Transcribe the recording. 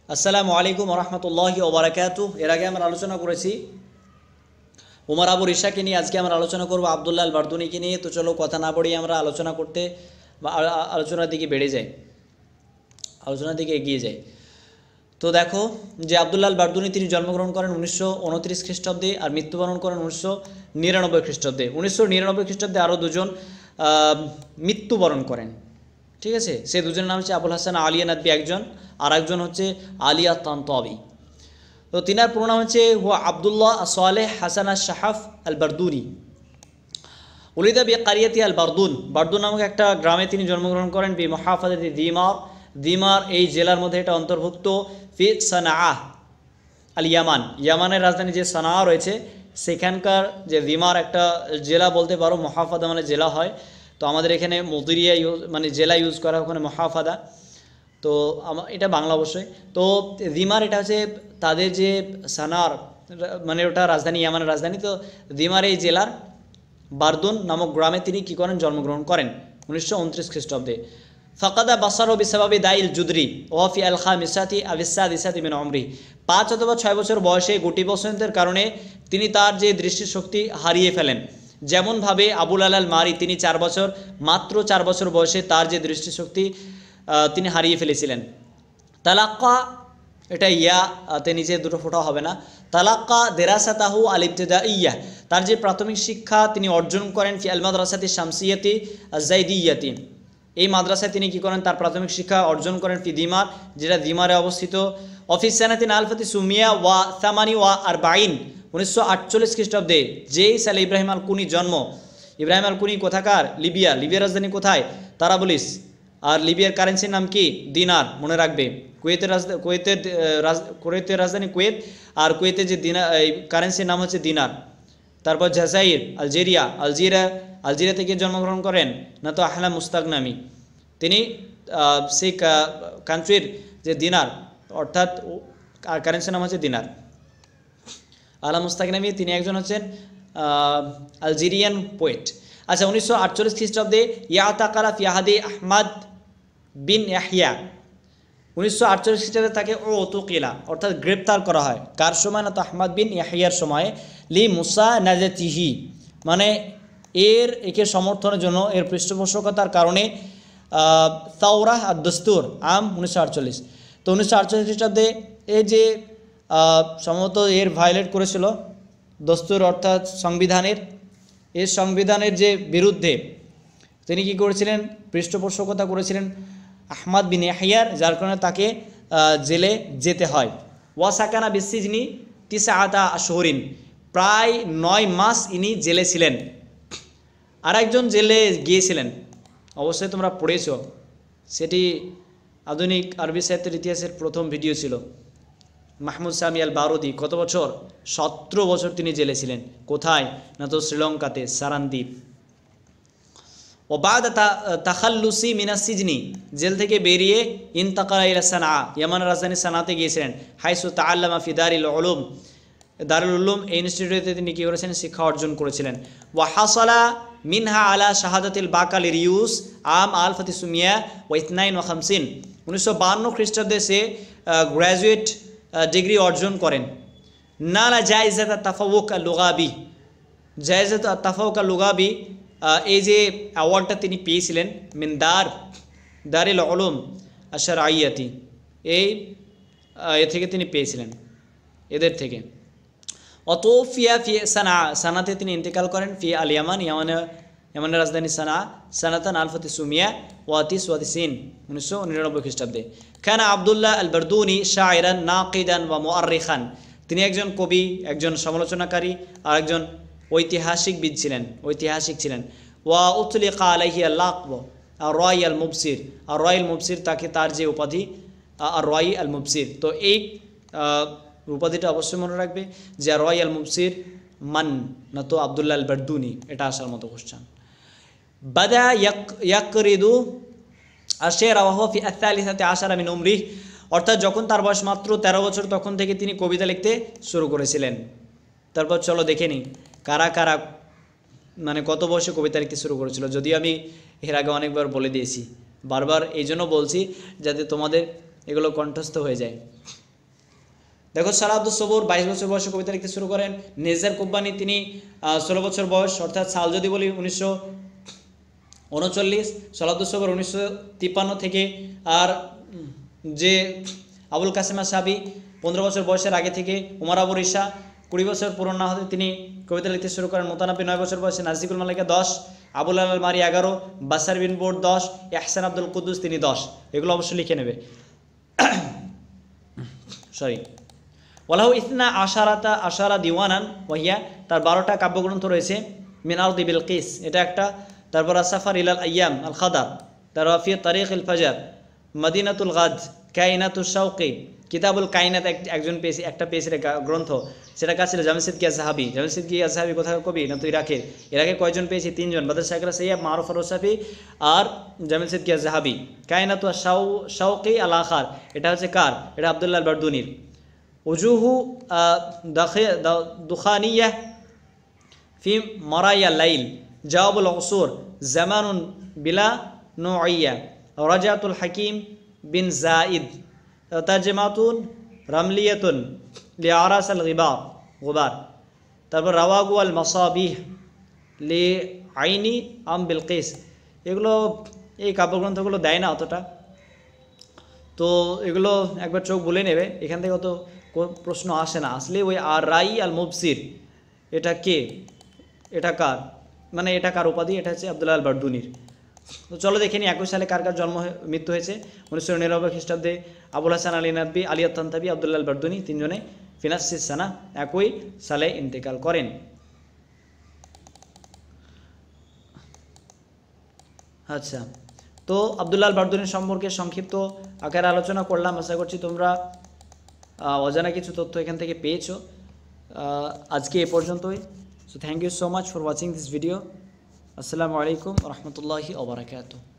আসসালামু আলাইকুম রহমতুল্লাহি ওবারাকাতুহ। এর আগে আমরা আলোচনা করেছি উমর আবু রিশাকে নিয়ে। আজকে আমরা আলোচনা করব আবদুল্লাহ আল বারদুনিকে নিয়ে। তো চলো কথা না বাড়িয়ে আমরা আলোচনার দিকে আলোচনার দিকে এগিয়ে যাই। তো দেখো যে আবদুল্লাহ আল বারদুনি তিনি জন্মগ্রহণ করেন 1929 খ্রিস্টাব্দে আর মৃত্যুবরণ করেন 1999 খ্রিস্টাব্দে। 1999 খ্রিস্টাব্দে আরও দুজন মৃত্যুবরণ করেন, ঠিক আছে। সেই দুজনের নাম হচ্ছে আবুল হাসান আলিয়া নাদবি একজন, আর একজন হচ্ছে আলিয়া তানতাবি। তো তিনার পুরো নাম হচ্ছে হুয়া Abdullah Saleh Hasan al Shahaf al Barduni. উলিদা বি কারিয়াতি আল বারদুন নামক একটা গ্রামে তিনি জন্মগ্রহণ করেন। বি মুহাফাজাতি দিমার এই জেলার মধ্যে এটা অন্তর্ভুক্ত। ফি সানাআহ আল ইয়ামানের রাজধানী যে সানাআ রয়েছে সেখানকার যে দিমার একটা জেলা বলতে পারো, মুহাফাজা মানে জেলা হয়। তো আমাদের এখানে মদিরিয়া মানে জেলা ইউজ করা, ওখানে মুহাফাজা। তো এটা বাংলা অবশ্যই। তো দিমার এটা হচ্ছে তাদের যে সানার মানে ওটা রাজধানী, ইয়ামানের রাজধানী। তো দিমার এই জেলার বারদুন নামক গ্রামে তিনি কী করেন, জন্মগ্রহণ করেন 1929 খ্রিস্টাব্দে। ফাকাদা বাসারো বিসাবাবি দাইল জুদরি ওয়াফি আল খামিসাতি আবিসাদিসাতি মিন উমরি। 5 অথবা 6 বছর বয়সে গুটি বসন্তের কারণে তিনি তার যে দৃষ্টিশক্তি হারিয়ে ফেলেন। যেমনভাবে আবুল আল মারি তিনি মাত্র 4 বছর বয়সে তার যে দৃষ্টিশক্তি তিনি হারিয়ে ফেলেছিলেন। তালাক্কা এটা ইয়াতে নিচে দুটো ফোঁটা হবে না। তালাক্কা দেরাসাতাহু আল ইবতিদাইয়া, তার যে প্রাথমিক শিক্ষা তিনি অর্জন করেন ফি আল মাদ্রাসাতি শামসিয়াতি আজ-জাইদিয়াতি, এই মাদ্রাসায় তিনি কী করেন, তার প্রাথমিক শিক্ষা অর্জন করেন ফি দিমার, যেটা দিমারে অবস্থিত। অফিস সানাতিন আলফাতি সুমিয়া ওয়া সামানি ওয়া আর বাইন 1948 খ্রিস্টাব্দে। যেই সালে ইব্রাহিম আল কুনি জন্ম। ইব্রাহিম আল কুনি কোথাকার? লিবিয়ার রাজধানী কোথায়? তারাবলিস। আর লিবিয়ার কারেন্সির নাম কি? দিনার, মনে রাখবে। কুয়েতের রাজধানী কুয়েত, আর কুয়েতের যে কারেন্সির নাম হচ্ছে দিনার। তারপর জাজাইর, আলজেরিয়া থেকে জন্মগ্রহণ করেন না তো আহলা মুস্তাগনামি, তিনি সেই কান্ট্রির যে দিনার অর্থাৎ কারেন্সির নাম হচ্ছে দিনার। আহলা মুস্তাগনামি তিনি একজন হচ্ছেন আলজেরিয়ান পোয়েট। আচ্ছা, 1948 খ্রিস্টাব্দে ইয়াতাকালা ফি আহাদি আহমদ বিন ইয়াহিয়া। 1948 খ্রিস্টাব্দে তাকে ওতুকিলা অর্থাৎ গ্রেপ্তার করা হয়। কার সময়? না তো আহমদ বিন ইয়াহিয়ার সময়ে। লি মুসা নাজাতিহি মানে একে সমর্থনের জন্য, এর পৃষ্ঠপোষকতার কারণে। তাওরাহ আর দস্তুর আম 1948। তো 1948 খ্রিস্টাব্দে এই যে সম্ভবত এর ভায়োলেট করেছিল দস্তুর অর্থাৎ সংবিধানের যে বিরুদ্ধে তিনি কি করেছিলেন, পৃষ্ঠপোষকতা করেছিলেন আহমদ বিন ইয়াহিয়ার, যার কারণে তাকে জেলে যেতে হয়। ওয়াসাকানা বিসিজনি 9 আশহুরিন, প্রায় 9 মাস ইনি জেলে ছিলেন। আর একজন জেলে গিয়েছিলেন, অবশ্যই তোমরা পড়েছ, সেটি আধুনিক আরবি সাহিত্যের ইতিহাসের প্রথম ভিডিও ছিল। মাহমুদ সামি আল বারুদি কত বছর? 17 বছর তিনি জেলে ছিলেন। কোথায়? না তো শ্রীলঙ্কাতে, সারানদ্বীপ। ও বাদ তাখাল্লুসি মিনাসিজনি, জেল থেকে বেরিয়ে ইনতাকালা ইলা সানা, ইয়ামানের রাজধানী সানাতে গিয়েছিলেন। হাইসু তাআল্লামা ফি দারুল উলুম এই ইনস্টিটিউটে তিনি কী করেছেন, শিক্ষা অর্জন করেছিলেন। ওয়া হাসালা মিনহা আলা শাহাদাতিল বাকালিরিউস আম আলফাতি সুমিয়া ওয়া 52। 1952 খ্রিস্টাব্দে সে গ্র্যাজুয়েট ডিগ্রি অর্জন করেন। নালা জায়েজাত তাফাউক আল লুগাবি, জায়েজাত তাফাউক আল লুগাবি এই যে অ্যাওয়ার্ডটা তিনি পেয়েছিলেন মিন দারুল উলুম আশ-শারঈয়াতি, এ থেকে তিনি পেয়েছিলেন, এদের থেকে। অতোফিয়া ফি সানাতে তিনি ইন্তেকাল করেন। ফি আল ইয়ামানের রাজধানী সানাতান আলফাতি সুমিয়া ওয়াতিস 1999 খ্রিস্টাব্দে। খানা আবদুল্লাহ আল বারদুনি শায়রান নাকিদান ওয়া মুআররিখান, তিনি একজন কবি, একজন সমালোচনাকারী আর একজন ঐতিহাসিক ছিলেন। ওয়া উতলিকা আলাইহি আল লাকব আর রাই আল মুবসির, তাকে তার যে উপাধি আর রাই আল মুবসির। তো এই উপাধিটা অবশ্যই মনে রাখবে যে রাই আল মুবসির মান, না তো আবদুল্লাহ আল বারদুনি, এটা আসার মতো কোশ্চেন। বাদা ইয়াকরিদু আশেরা ওয়া হুয়া ফি আস-সালিসাতি আশারা মিন উমরিহি, অর্থাৎ যখন তার বয়স মাত্র 13 বছর তখন থেকে তিনি কবিতা লিখতে শুরু করেছিলেন। তারপর চলো দেখে নিই কারা মানে কত বয়সে কবিতা লিখতে শুরু করেছিল। যদিও আমি এর আগে অনেকবার বলে দিয়েছি, বারবার এই জন্য বলছি যাতে তোমাদের এগুলো কণ্ঠস্থ হয়ে যায়। দেখো সালাহ আব্দুস সবুর 22 বছর বয়সে কবিতা লিখতে শুরু করেন। নেজার কুব্বানি তিনি 16 বছর বয়স, অর্থাৎ সাল যদি বলি 1939, সালাহ আব্দুস সবুর 1953 থেকে। আর যে আবুল কাসেম আশরাফি 15 বছর বয়সের আগে থেকে। উমর আবু রিশা 20 বছর পুরনো না হতে তিনি কবিতা লিখতে শুরু করেন। মোতানাব্বি 9 বছর বয়সে। নাজিকুল মালিকা 10, আবুল আল Mari 11, Bashar bin Burd 10, Ihsan Abdul Quddus তিনি 10। এগুলো অবশ্যই লিখে নেবে। সরি। ওয়ালাহু ইসনা আশারা দিওয়ানান ওয়াহিয়া, তার 12টা কাব্যগ্রন্থ রয়েছে। মিনারদি বিলকিস এটা একটা, তারপর আসাফার ইলাল আয়াম আল খাদার, তার ওয়াফি তারিক ইল ফাজার, মদিনাতুল গাদ, কায়নাতুল শাওকি, কিতাবুল কায়নাত একজন পেয়েছে, একটা পেয়েছে গ্রন্থ, সেটা কাছে ছিল জামিসিদ কিয়া জাহাবি। জামিসিদ কিয়া জাহাবি কোথাকার কবি না তো ইরাকের। ইরাকে কয়জন পেয়েছি? 3 জন, বাদর শাকিরা সৈয়দ, মারুফ আর রসাফি আর জামিসিদ কিয়া জাহাবি। কায়নাতু শাওকি আল আখার এটা হচ্ছে কার? এটা আব্দুল্লাহ আল বারদুনির। উজুহু দুখানিয়া ফি মারাইয়া লাইল, জাওয়াবুল উসুর, জামানুন বিলা নুইয়া, রাজাতুল হাকিম বিন জাইদ, তারজমাতুন রামলিয়াতুন লিআরাস আল গুবার, তারপর রাওয়াগু আল মাসাবিহ লি আইনি আম বিলকিস। এগুলো এই কাব্যগ্রন্থগুলো দেয় না অতটা, তো এগুলো একবার চোখ বলে নেবে, এখান থেকে অত প্রশ্ন আসে না। আসলে ওই আর রাই আল মুবসির এটা কে? এটা কার? মানে এটা কার উপাধি? এটা হচ্ছে আব্দুল্লাহ আল বারদুনির। তো চলো দেখে নিই 21 সালে কার কার মৃত্যু হয়েছে। 1999 খ্রিস্টাব্দে আবুল হাসান আলী নাদবি, আলী আত্তানতাবি, আব্দুল্লাহ আল বারদুনি তিনজনে ফিনাসিস সানা 21 সালে ইন্তেকাল করেন। আচ্ছা, তো আব্দুল্লাহ আল বারদুনি সম্পর্কে সংক্ষিপ্ত আকারে আলোচনা করলাম। আশা করছি তোমরা অজানা কিছু তথ্য এখান থেকে পেয়েছো। আজকে এ পর্যন্তই। So thank you so much for watching this video. আসসালামু আলাইকুম ওয়া রাহমাতুল্লাহি ওয়া বারাকাতুহু।